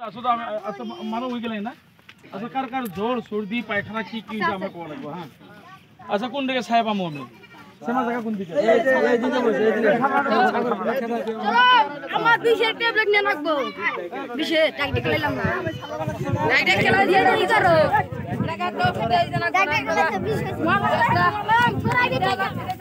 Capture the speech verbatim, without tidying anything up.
আসলে আমি আচ্ছা মানো হয়ে গেলেন না আচ্ছা কার কার জ্বর সর্দি পায়খানা কি কি হইছে আমাকে কোয়া লাগবে হ্যাঁ আচ্ছা কোন দিকে ছায়া পামু আমি সেমা জায়গা কোন দিকে এই যে এই দিকে বসে এই দিকে আমার বিশের ট্যাবলেট নিয়ে রাখবো বিশে টাইট খেলাম না টাইট খেলা দিয়ে কি করো টাকা তো খেতে দিনা টাইট খেলাতে বিশ